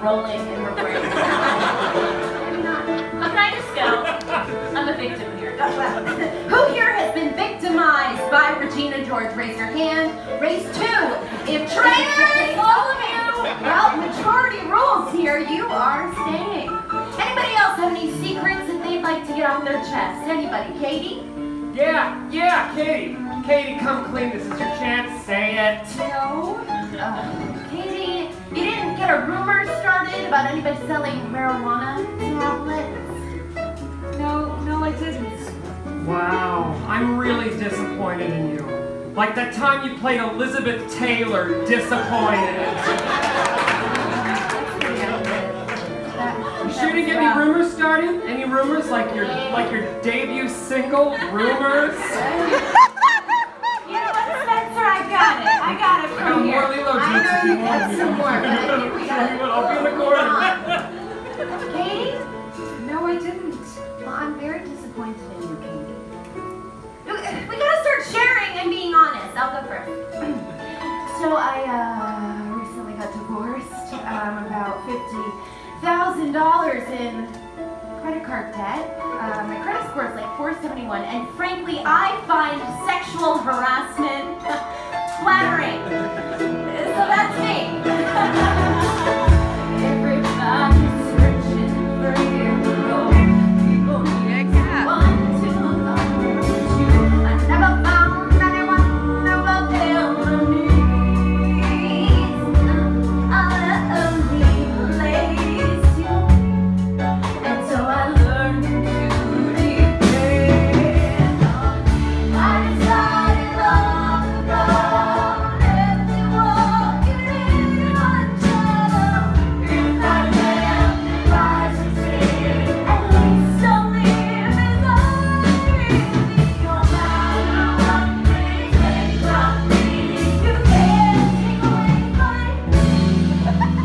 rolling and recording. Can I just go? I'm a victim here. Who here has been victimized by Regina George? Raise your hand. Raise 2. If traitors, all of you. Well, majority rules here. You are staying. Anybody else have any secrets that they'd like to get off their chest? Anybody? Katie? Yeah, Katie. Katie, come clean. This is your chance. Say it. No. Katie, you didn't get a rumor started about anybody selling marijuana tablets? No, I didn't. Wow, I'm really disappointed in you. Like that time you played Elizabeth Taylor, disappointed. You sure didn't get any rumors started? Any rumors like your debut single, Rumors? You know what, Spencer? I got it from here. More Lilo I juice if know you you want got me. some more. But I'll be in the corner. Katie? No, I didn't. Well, I'm very disappointed in you, Katie. We gotta start sharing and being honest. I'll go first. So I recently got divorced. About $50,000 in credit card debt. My credit score is like 471, and frankly, I find sexual harassment flattering. So that's me. Everybody's searching for you. People need one to love you. I never found anyone who fulfilled my needs. I only please you, and so I learned to depend on. I decided long ago, if you walk in one shadow, if I can rise and see, at least I'll live as I really. No matter what they take from me, you can't take away my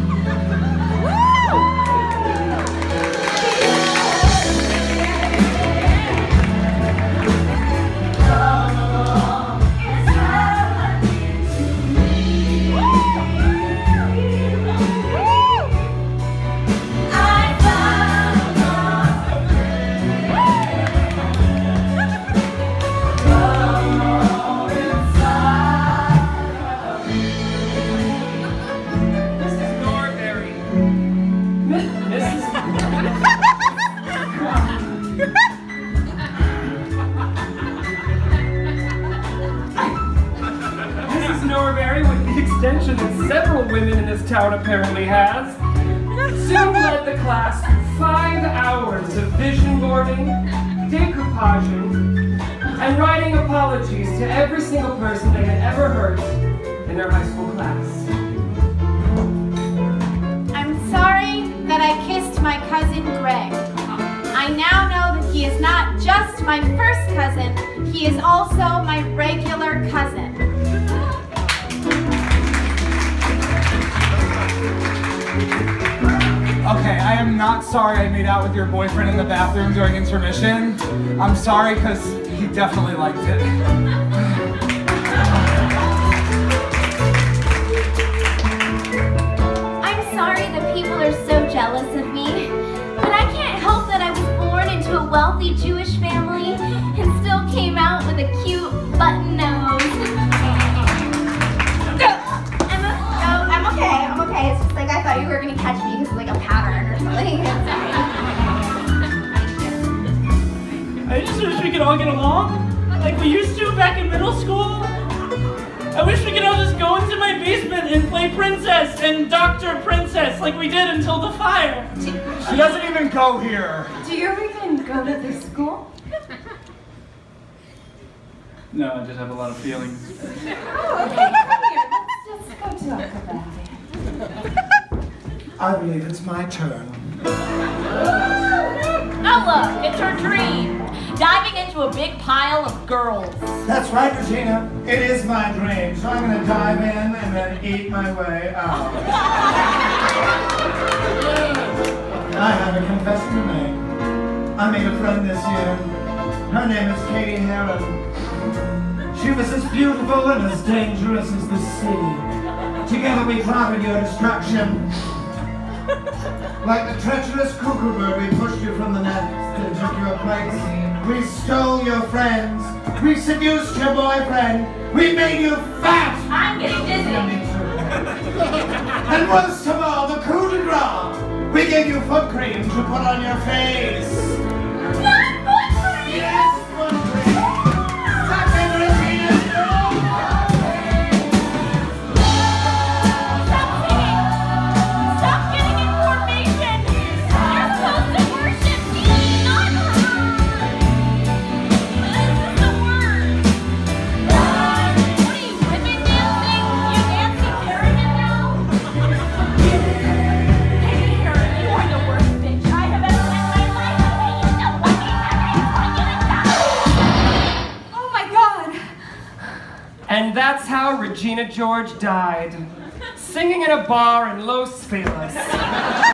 Mrs. Norbury. Mrs. Norbury, with the extension that several women in this town apparently has, soon led the class through 5 hours of vision boarding, decoupaging, and writing apologies to every single person they had ever hurt in their high school class. I'm sorry that I kissed my cousin Greg. I now know that he is not just my first cousin, he is also my regular cousin. Okay, I am not sorry I made out with your boyfriend in the bathroom during intermission. I'm sorry because he definitely liked it. I'm sorry that people are so jealous of me, but I can't help that I was born into a wealthy Jewish family and still came out with a cute button nose. I'm okay. It's just like I thought you were gonna catch me because of like a pattern or something. I just wish we could all get along, like we used to back in middle school. I wish we could all just go into my basement and play Princess and Dr. Princess like we did until the fire. She doesn't even go here. Do you even go to this school? No, I just have a lot of feelings. Oh, okay, come here. Let's just go talk about it. I believe it's my turn. Oh look, it's her dream. Diving into a big pile of girls. That's right, Regina. It is my dream, so I'm going to dive in and then eat my way out. I have a confession to make. I made a friend this year. Her name is Katie Heron. She was as beautiful and as dangerous as the sea. Together we plotted your destruction. Like the treacherous cuckoo bird, we pushed you from the nest and took your place. We stole your friends. We seduced your boyfriend. We made you fat. I'm getting dizzy. And worst of all, the coup de grace. We gave you foot cream to put on your face. What? Foot cream? Yes, foot cream. Suck it, Regina. Stop singing. Stop getting information. You're supposed to worship me, not her. This is the worst. What are you, ribbon dancing? You Nancy Kerrigan now? Hey, Karen, you are the worst bitch I have ever met in my life. I hate you so fucking much. I want you to die. Oh my god! And that's how Regina George died. Singing in a bar in Los Feliz.